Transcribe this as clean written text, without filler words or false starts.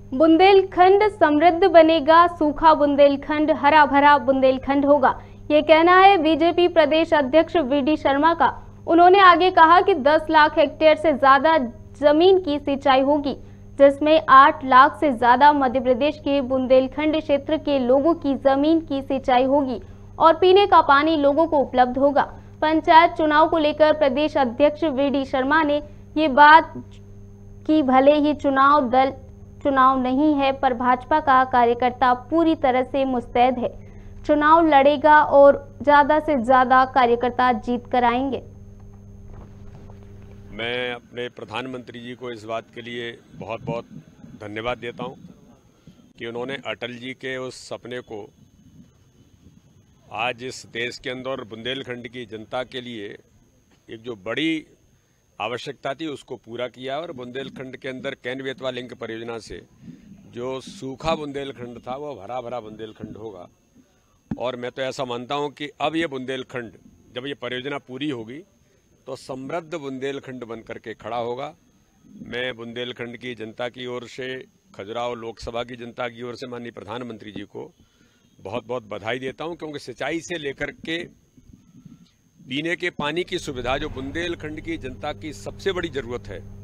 बुंदेलखंड समृद्ध बनेगा, सूखा बुंदेलखंड हरा भरा बुंदेलखंड होगा, ये कहना है बीजेपी प्रदेश अध्यक्ष वीडी शर्मा का। उन्होंने आगे कहा कि 10 लाख हेक्टेयर से ज्यादा जमीन की सिंचाई होगी, जिसमें 8 लाख से ज्यादा मध्य प्रदेश के बुंदेलखंड क्षेत्र के लोगों की जमीन की सिंचाई होगी और पीने का पानी लोगों को उपलब्ध होगा। पंचायत चुनाव को लेकर प्रदेश अध्यक्ष वीडी शर्मा ने ये बात की, भले ही चुनाव दल चुनाव नहीं है पर भाजपा का कार्यकर्ता पूरी तरह से मुस्तैद है, चुनाव लड़ेगा और ज्यादा से ज्यादा कार्यकर्ता जीत कर आएंगे। मैं अपने प्रधानमंत्री जी को इस बात के लिए बहुत बहुत धन्यवाद देता हूं कि उन्होंने अटल जी के उस सपने को आज इस देश के अंदर बुंदेलखंड की जनता के लिए एक जो बड़ी आवश्यकता थी उसको पूरा किया और बुंदेलखंड के अंदर कैन बेतवा लिंक परियोजना से जो सूखा बुंदेलखंड था वो हरा भरा बुंदेलखंड होगा। और मैं तो ऐसा मानता हूं कि अब ये बुंदेलखंड जब ये परियोजना पूरी होगी तो समृद्ध बुंदेलखंड बन करके खड़ा होगा। मैं बुंदेलखंड की जनता की ओर से, खजुराहो लोकसभा की जनता की ओर से माननीय प्रधानमंत्री जी को बहुत बहुत बधाई देता हूं, क्योंकि सिंचाई से लेकर के पीने के पानी की सुविधा जो बुंदेलखंड की जनता की सबसे बड़ी जरूरत है